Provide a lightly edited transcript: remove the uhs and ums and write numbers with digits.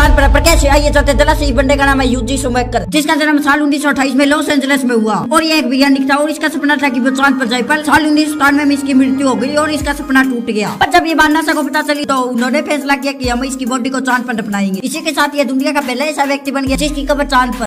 चांद पर कैसे आइए चलते दिला से बंदे का नाम है यूजी शुमेकर, जिसका जन्म साल 1928 में लॉस एंजलिस में हुआ और ये एक वैज्ञानिक था और इसका सपना था कि वो चांद पर जाए, पर साल 1997 में इसकी मृत्यु हो गई और इसका सपना टूट गया। पर जब ये बात नासा को पता चली तो उन्होंने फैसला किया कि हम इसकी बॉडी को चांद पर दफनाएंगे। इसी के साथ ये दुनिया का पहला ऐसा व्यक्ति बन गया जिसकी कब्र चांद पर